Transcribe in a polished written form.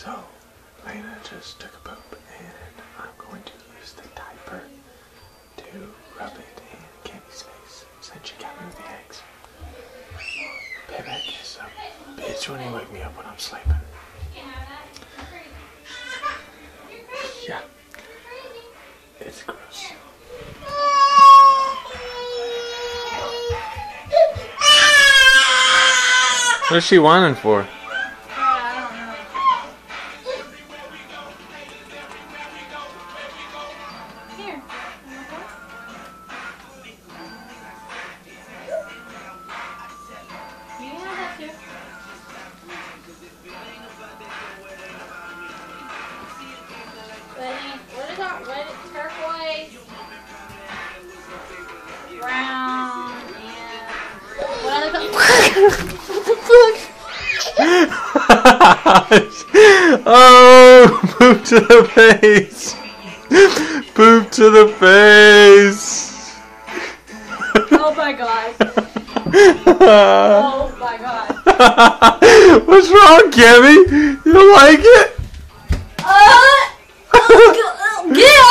So, Lena just took a poop and I'm going to use the diaper to rub it in Cammy's face since she got me with the eggs. Payback is a bitch when he wake me up when I'm sleeping. Yeah. It's gross. What's she whining for? What is that? Red, turquoise, brown, and what other color? Oh, poop to the face. Poop to the face. Oh my god. Oh my god. What's wrong, Cammy? You don't like it? Get